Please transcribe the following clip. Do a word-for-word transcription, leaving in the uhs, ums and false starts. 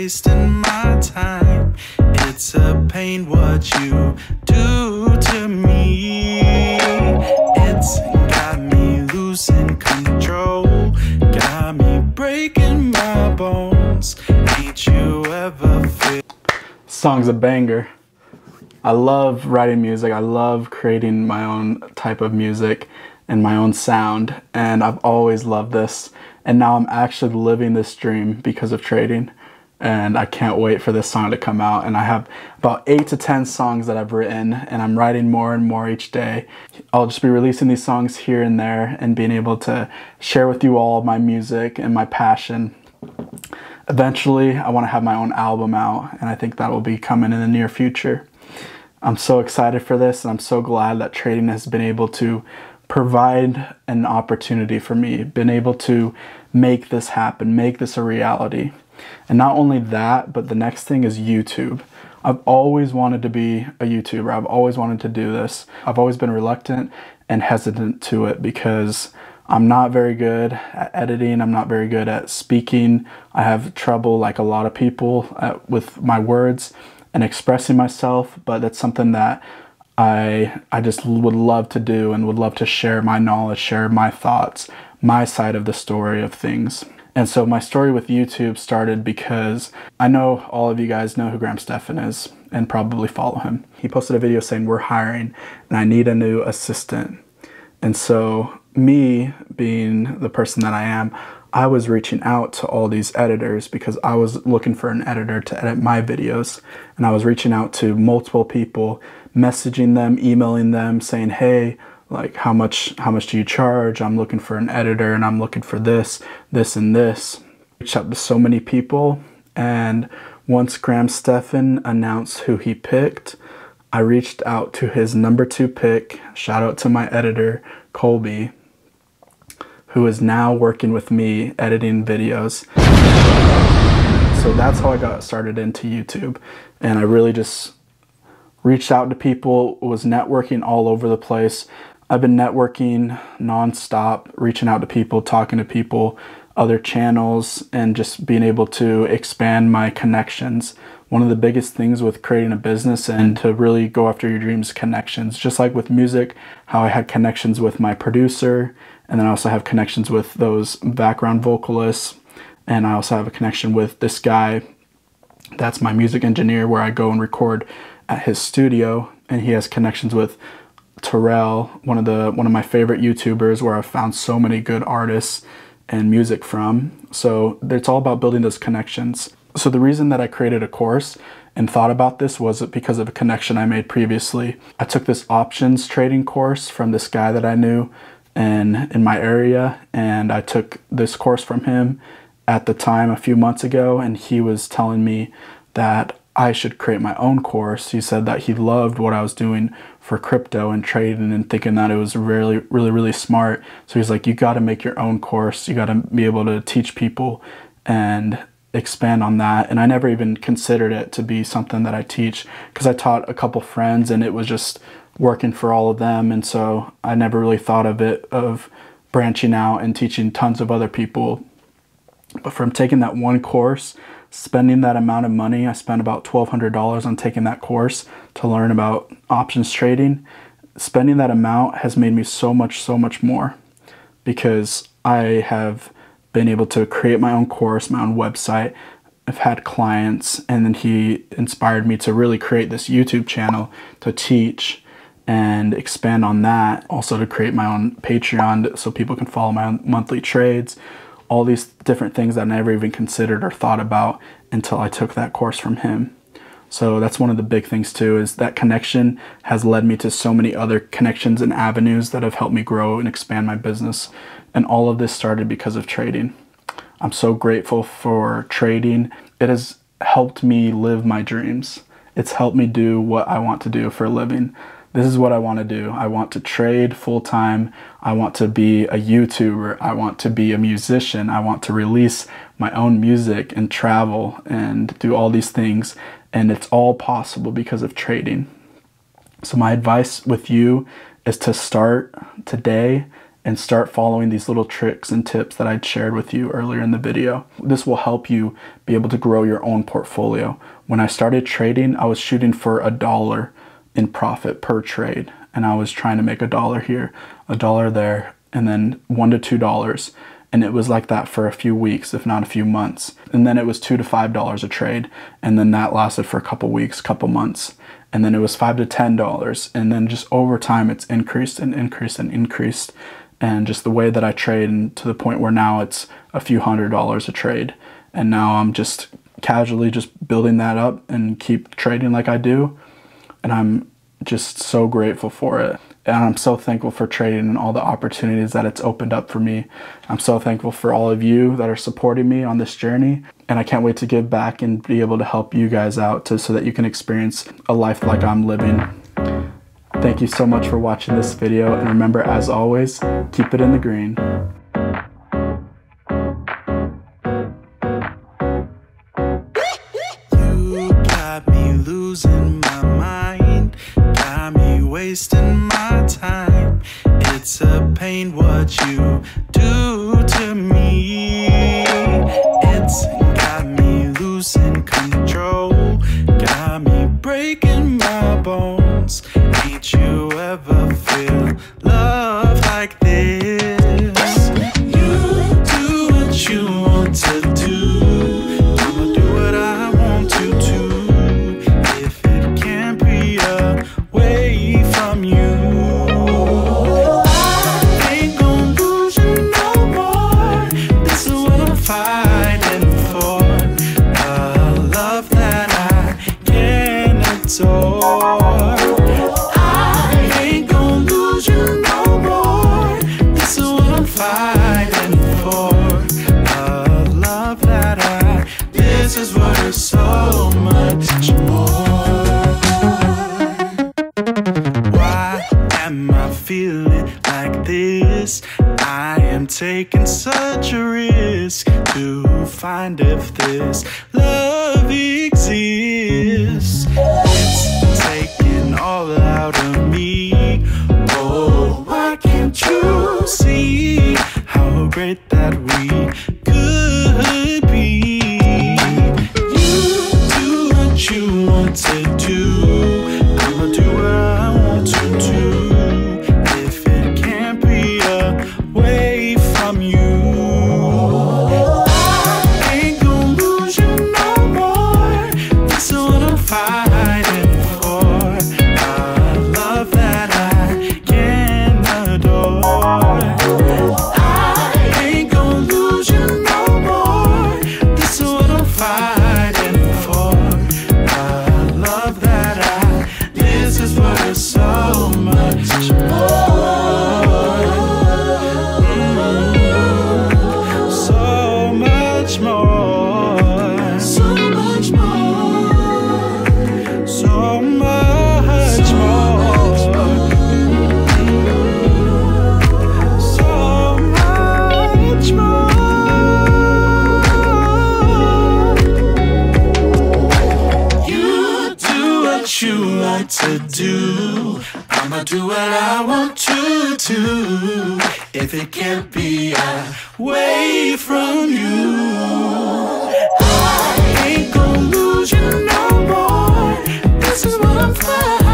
wasting my time. It's a pain what you do to me. It's got me losing control, got me breaking my bones. Ain't you ever feel? Song's a banger. I love writing music. I love creating my own type of music and my own sound, and I've always loved this. And now I'm actually living this dream because of trading, and I can't wait for this song to come out. And I have about eight to ten songs that I've written, and I'm writing more and more each day. I'll just be releasing these songs here and there and being able to share with you all my music and my passion. Eventually, I want to have my own album out, and I think that will be coming in the near future. I'm so excited for this, and I'm so glad that trading has been able to provide an opportunity for me, been able to make this happen, make this a reality. And not only that, but the next thing is YouTube. I've always wanted to be a YouTuber. I've always wanted to do this. I've always been reluctant and hesitant to it because I'm not very good at editing. I'm not very good at speaking. I have trouble, like a lot of people, at, with my words and expressing myself, but that's something that I I just would love to do and would love to share my knowledge, share my thoughts, my side of the story of things. And so my story with YouTube started because I know all of you guys know who Graham Stephan is and probably follow him. He posted a video saying, "We're hiring and I need a new assistant." And so me, being the person that I am, I was reaching out to all these editors because I was looking for an editor to edit my videos. And I was reaching out to multiple people, messaging them, emailing them, saying, "Hey, like how much how much do you charge? I'm looking for an editor and I'm looking for this, this and this." Reached out to so many people, and once Graham Stephan announced who he picked, I reached out to his number two pick. Shout out to my editor, Colby, who is now working with me editing videos. So that's how I got started into YouTube. And I really just reached out to people, was networking all over the place. I've been networking nonstop, reaching out to people, talking to people, other channels, and just being able to expand my connections. One of the biggest things with creating a business and to really go after your dreams, connections. Just like with music, how I had connections with my producer, and then I also have connections with those background vocalists, and I also have a connection with this guy that's my music engineer, where I go and record at his studio, and he has connections with Terrell, one of the one of my favorite YouTubers, where I've found so many good artists and music from. So it's all about building those connections. So the reason that I created a course and thought about this was because of a connection I made previously. I took this options trading course from this guy that I knew in, in my area, and I took this course from him at the time a few months ago, and he was telling me that I should create my own course. He said that he loved what I was doing for crypto and trading and thinking that it was really, really, really smart. So he's like, you got to make your own course. You got to be able to teach people and expand on that. And I never even considered it to be something that I teach, because I taught a couple friends and it was just working for all of them. And so I never really thought of it, of branching out and teaching tons of other people. But from taking that one course, spending that amount of money, I spent about twelve hundred dollars on taking that course to learn about options trading. Spending that amount has made me so much, so much more, because I have been able to create my own course, my own website. I've had clients, and then he inspired me to really create this YouTube channel to teach and expand on that. Also to create my own Patreon so people can follow my own monthly trades. All these different things that I never even considered or thought about until I took that course from him. So that's one of the big things too, is that connection has led me to so many other connections and avenues that have helped me grow and expand my business. And all of this started because of trading. I'm so grateful for trading. It has helped me live my dreams. It's helped me do what I want to do for a living. This is what I want to do. I want to trade full time. I want to be a YouTuber. I want to be a musician. I want to release my own music and travel and do all these things. And it's all possible because of trading. So my advice with you is to start today and start following these little tricks and tips that I'd shared with you earlier in the video. This will help you be able to grow your own portfolio. When I started trading, I was shooting for a dollar in profit per trade, and I was trying to make a dollar here, a dollar there, and then one to two dollars. And it was like that for a few weeks, if not a few months. And then it was two to five dollars a trade, and then that lasted for a couple weeks, couple months. And then it was five to ten dollars, and then just over time it's increased and increased and increased. And just the way that I trade, and to the point where now it's a few hundred dollars a trade. And now I'm just casually just building that up and keep trading like I do. And I'm just so grateful for it. And I'm so thankful for trading and all the opportunities that it's opened up for me. I'm so thankful for all of you that are supporting me on this journey. And I can't wait to give back and be able to help you guys out to, so that you can experience a life like I'm living. Thank you so much for watching this video. And remember, as always, keep it in the green. You got me losing my mind, got me wasting my time. It's a pain what you do to me. It's got me losing control, got me breaking my bones. Ain't you ever feel love like this? You do what you want to do, I'ma do what I want to do. If it can't be away from you, I ain't gonna lose you no more. This is what I'm fighting for, a love that I can't adore. I ain't gonna lose you no more. This is what I'm fighting for, a love that I, this is worth so much more. Why am I feeling like this? I am taking such a risk to find if this love exists. It's taking all out of me. Oh, why can't you see how great that we could be? You do what you want to do, I'ma do what I want to do. If it can't be away from you, I ain't gonna lose you no more. This is what I'm fighting for, a love that I can adore. I ain't gonna lose you no more. This is what I'm fighting for, a love that I, this is worth so much more. Mm, so much more. So much more. So much more. So much more. You do what you like to do, I'ma do what I want to do. If it can't be away from you, I ain't gonna lose you no more. This is what I'm fighting.